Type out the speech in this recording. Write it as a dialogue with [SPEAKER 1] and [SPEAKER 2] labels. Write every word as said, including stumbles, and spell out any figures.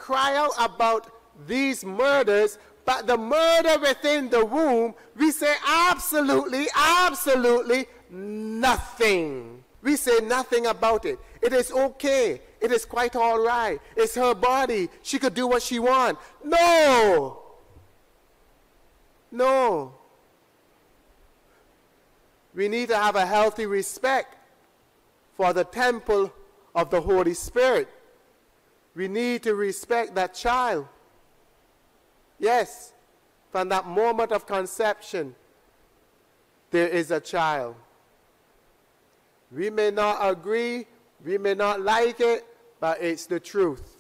[SPEAKER 1] cry out about these murders, but the murder within the womb, we say absolutely, absolutely nothing. We say nothing about it. It is okay. It is quite all right. It's her body. She could do what she wants. No. No. We need to have a healthy respect for the temple of the Holy Spirit. We need to respect that child. Yes, from that moment of conception, there is a child. We may not agree, we may not like it, but it's the truth.